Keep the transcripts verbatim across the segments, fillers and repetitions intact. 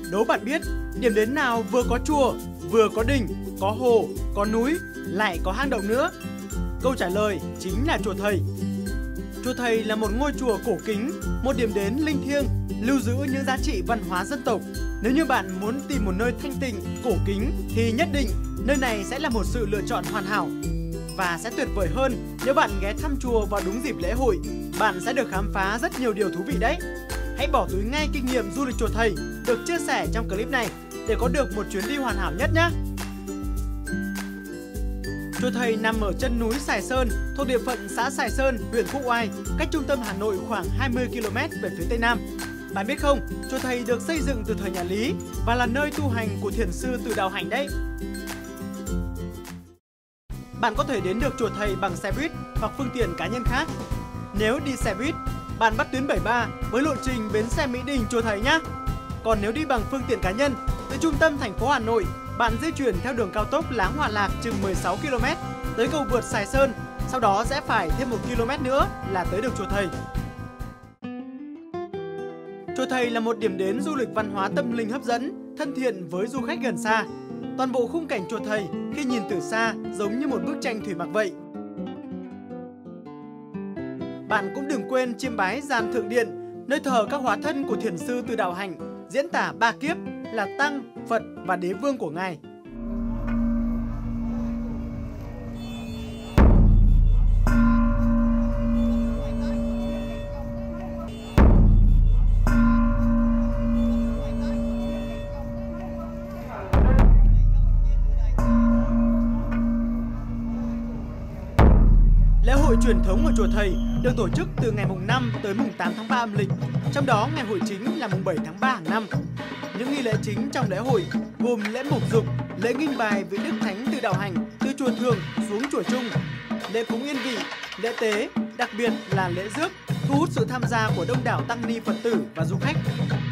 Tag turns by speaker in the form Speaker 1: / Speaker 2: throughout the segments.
Speaker 1: Đố bạn biết điểm đến nào vừa có chùa, vừa có đình, có hồ, có núi, lại có hang động nữa? Câu trả lời chính là chùa Thầy. Chùa Thầy là một ngôi chùa cổ kính, một điểm đến linh thiêng, lưu giữ những giá trị văn hóa dân tộc. Nếu như bạn muốn tìm một nơi thanh tịnh, cổ kính thì nhất định nơi này sẽ là một sự lựa chọn hoàn hảo. Và sẽ tuyệt vời hơn nếu bạn ghé thăm chùa vào đúng dịp lễ hội, bạn sẽ được khám phá rất nhiều điều thú vị đấy. Hãy bỏ túi ngay kinh nghiệm du lịch chùa Thầy được chia sẻ trong clip này để có được một chuyến đi hoàn hảo nhất nhé. Chùa Thầy nằm ở chân núi Sài Sơn, thuộc địa phận xã Sài Sơn, huyện Quốc Oai, cách trung tâm Hà Nội khoảng hai mươi ki lô mét về phía tây nam. Bạn biết không, chùa Thầy được xây dựng từ thời nhà Lý và là nơi tu hành của thiền sư Từ Đạo Hành đấy. Bạn có thể đến được chùa Thầy bằng xe buýt hoặc phương tiện cá nhân khác. Nếu đi xe buýt, bạn bắt tuyến bảy ba với lộ trình bến xe Mỹ Đình chùa Thầy nhé. Còn nếu đi bằng phương tiện cá nhân, từ trung tâm thành phố Hà Nội, bạn di chuyển theo đường cao tốc Láng Hòa Lạc chừng mười sáu ki lô mét tới cầu vượt Sài Sơn, sau đó sẽ phải thêm một ki lô mét nữa là tới được chùa Thầy. Chùa Thầy là một điểm đến du lịch văn hóa tâm linh hấp dẫn, thân thiện với du khách gần xa. Toàn bộ khung cảnh chùa Thầy khi nhìn từ xa giống như một bức tranh thủy mặc vậy. Bạn cũng đừng quên chiêm bái gian Thượng Điện, nơi thờ các hóa thân của thiền sư Từ Đạo Hành, diễn tả ba kiếp là Tăng, Phật và Đế Vương của Ngài. Lễ hội truyền thống ở chùa Thầy được tổ chức từ ngày mùng năm tới mùng tám tháng ba âm lịch, trong đó ngày hội chính là mùng bảy tháng ba hàng năm. Những nghi lễ chính trong lễ hội gồm lễ mộc dục, lễ nghinh bài vị Đức Thánh Từ Đạo Hành từ chùa Thường xuống chùa Trung, lễ cúng yên vị, lễ tế, đặc biệt là lễ rước, thu hút sự tham gia của đông đảo tăng ni Phật tử và du khách.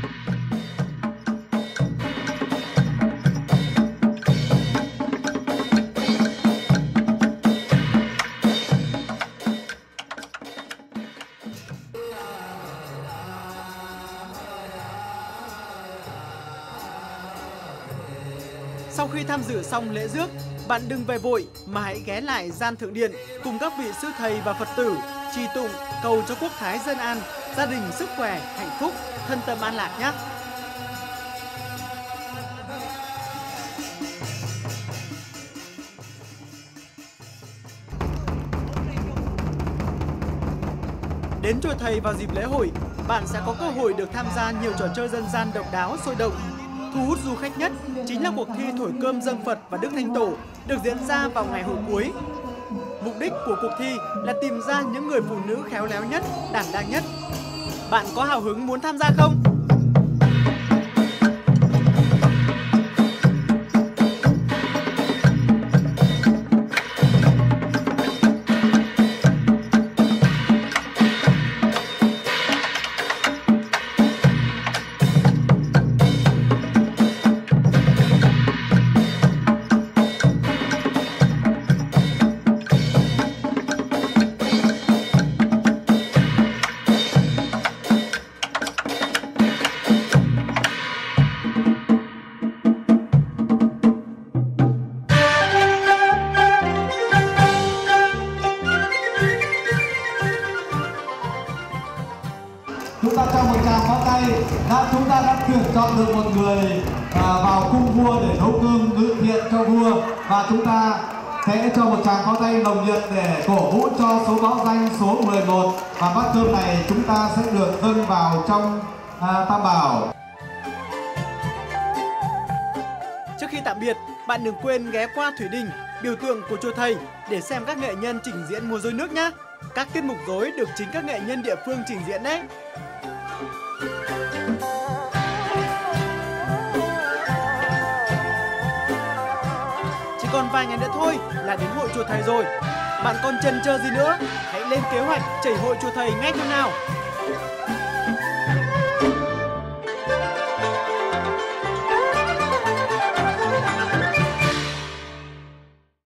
Speaker 1: Sau khi tham dự xong lễ rước, bạn đừng về vội mà hãy ghé lại gian Thượng Điện cùng các vị sư thầy và Phật tử trì tụng cầu cho quốc thái dân an, gia đình sức khỏe, hạnh phúc, thân tâm an lạc nhé. Đến chùa Thầy vào dịp lễ hội, bạn sẽ có cơ hội được tham gia nhiều trò chơi dân gian độc đáo sôi động. Thu hút du khách nhất chính là cuộc thi thổi cơm dâng Phật và Đức Thánh Tổ được diễn ra vào ngày hội cuối. Mục đích của cuộc thi là tìm ra những người phụ nữ khéo léo nhất, đảm đang nhất. Bạn có hào hứng muốn tham gia không?
Speaker 2: Chúng ta cho một tràng pháo tay. Đã, chúng ta đã tuyển chọn được một người à, vào cung vua để nấu cơm ngự thiện cho vua, và chúng ta sẽ cho một tràng pháo tay nồng nhiệt để cổ vũ cho số báo danh số mười một, và bát cơm này chúng ta sẽ được dâng vào trong à, Tam Bảo.
Speaker 1: Trước khi tạm biệt, bạn đừng quên ghé qua Thủy Đình, biểu tượng của chùa Thầy, để xem các nghệ nhân trình diễn múa rối nước nhé. Các tiết mục rối được chính các nghệ nhân địa phương trình diễn đấy. Chỉ còn vài ngày nữa thôi là đến hội chùa Thầy rồi. Bạn còn chần chờ gì nữa? Hãy lên kế hoạch chảy hội chùa Thầy ngay thôi nào.